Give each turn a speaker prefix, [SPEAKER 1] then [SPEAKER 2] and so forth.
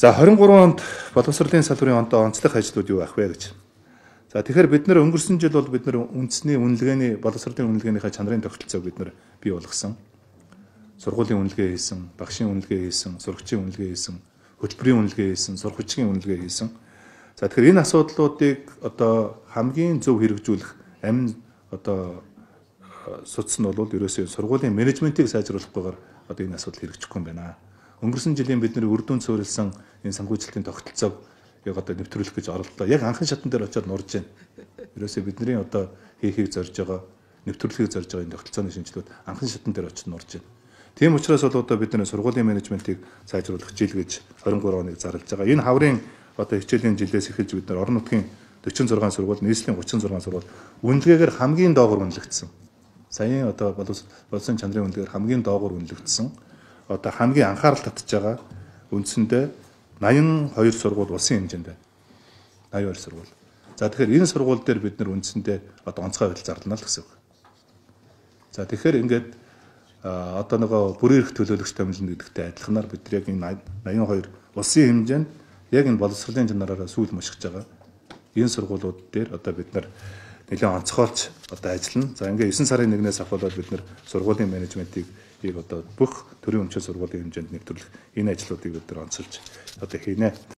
[SPEAKER 1] За 23 онд боловсролын салбарын онцлог ажлууд юу ах вэ гэж. За тэгэхээр бид нэр өнгөрсөн жил бол бид нэр үндэсний үнэлгээний боловсролын үнэлгээнийхээ чанарын тогтолцоог бид нэр бий болгосон. Сургуулийн үнэлгээ хийсэн, багшийн үнэлгээ хийсэн, сурагчийн үнэлгээ хийсэн, хөтөлбөрийн үнэлгээ хийсэн, сургагчийн үнэлгээ хийсэн. За тэгэхээр энэ асуудлуудыг одоо хамгийн зөв хэрэгжүүлэх амин одоо судас нь бол ерөөсөө сургуулийн менежментийг сайжруулахгүйгээр одоо энэ асуудал хэрэгжихгүй юм байна. Өнгөрсөн жилийн бидний үр дүн суурилсан энэ санхүүжилтийн тогтолцоог яг одоо нэвтрүүлэх гэж оролдлоо. Яг анхны шатн дээр очиод нурж байна. Ерөөсөө бидний одоо хийхийг зорж байгаа, нэвтрүүлэхийг зорж байгаа энэ тогтолцооны шинжилгүүд анхны шатн дээр очиод нурж байна. Тийм учраас бол одоо бид нэр сургуулийн менежментийг сайжруулах жил гэж 23 оныг зарлаж байгаа. Энэ хаврын одоо хичээлийн жилээс эхэлж бид нар орон нутгийн 46 сургууль, нийслэлийн 36 сургууль үнэлгээгээр хамгийн доогуур үнэлэгдсэн. Саяын одоо болсон чанарын үнэлгээгээр хамгийн доогуур үнэлэгдсэн. Одоо хамгийн анхаарал татж байгаа үндсэндээ 82 сургууль улсын хэмжээнд байна. 82 сургууль. За тэгэхээр энэ сургууль дээр бид нар үндсэндээ одоо онцгой байдал зарлана л гэсэн үг. За тэгэхээр ингээд одоо нөгөө бүрийн эрх төлөөлөгч томилно гэдэгтэй адилханаар бид нар яг энэ 82 улсын хэмжээнд яг энэ боловсролын чанараараа сүүл мушгиж байгаа энэ сургуулиуд дээр одоо бид нар нэлээд онцгойлж одоо ажиллана. За ингээ 9 сарын 1-ээс ахвалаад бид нар сургуулийн менежментийг одоо бүх төрийн өмчил сургуулийн хэмжээнд нэвтрүүлэх энэ ажлуудыг бид нар онцолж одоо хийнэ.